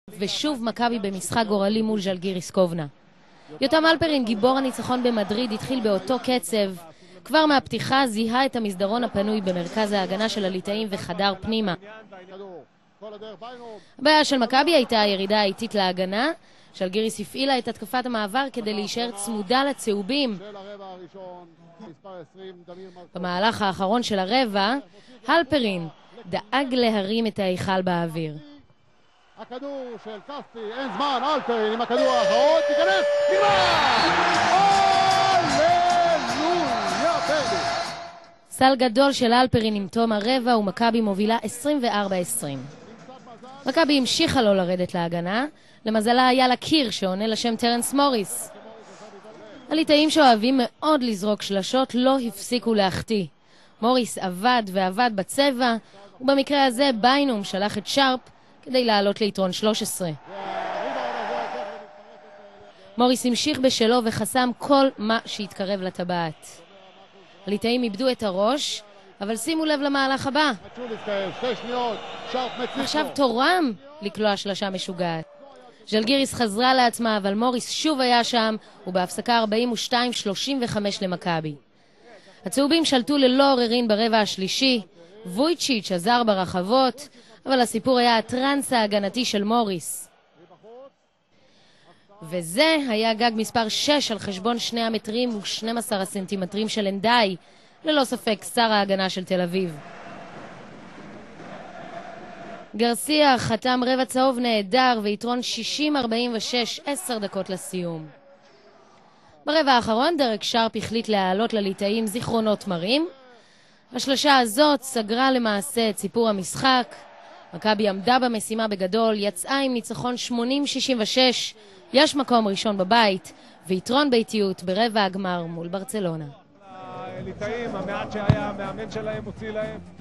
ושוב מכבי במשחק גורלי מול ז'לגיריס קובנה. יותם אלפרין, גיבור הניצחון במדריד, התחיל באותו קצב. כבר מהפתיחה זיהה את המסדרון הפנוי במרכז ההגנה של הליטאים וחדר פנימה. הבעיה של מכבי הייתה הירידה האיטית להגנה. ז'לגיריס הפעילה את התקפת המעבר כדי להישאר צמודה לצהובים. במהלך האחרון של הרבע, אלפרין דאג להרים את ההיכל באוויר. הכדור של כספי, אין זמן, אלפרין עם הכדור האחרון, תיכנס, נגמר! הללויה בייבי! סל גדול של אלפרין עם תום הרבע ומכבי מובילה 24-20. מכבי המשיכה לא לרדת להגנה, למזלה היה לה קיר שעונה לשם טרנס מוריס. הליטאים שאוהבים מאוד לזרוק שלשות לא הפסיקו להחטיא. מוריס עבד ועבד בצבע, ובמקרה הזה ביינום שלח את שרפ כדי לעלות ליתרון 13. מוריס המשיך בשלו וחסם כל מה שהתקרב לטבעת. הליטאים איבדו את הראש, אבל שימו לב למהלך הבא. עכשיו תורם לקלוע שלשה משוגעת. ז'לגיריס חזרה לעצמה, אבל מוריס שוב היה שם, ובהפסקה 42-35 למכבי. הצהובים שלטו ללא עוררין ברבע השלישי, וויצ'יץ' עזר ברחבות, אבל הסיפור היה הטרנס ההגנתי של מוריס. וזה היה גג מספר 6 על חשבון 2 המטרים ו12 הסנטימטרים של אנדאי, ללא ספק שר ההגנה של תל אביב. גרסיה חתם רבע צהוב נהדר ויתרון 60-46, 10 דקות לסיום. ברבע האחרון דרק שרפ החליט להעלות לליטאים זיכרונות מרים. השלשה הזאת סגרה למעשה את סיפור המשחק. מכבי עמדה במשימה בגדול, יצאה עם ניצחון 80-66, יש מקום ראשון בבית, ויתרון ביתיות ברבע הגמר מול ברצלונה. הליטאים, המעט שהיה, המאמן שלהם הוציא להם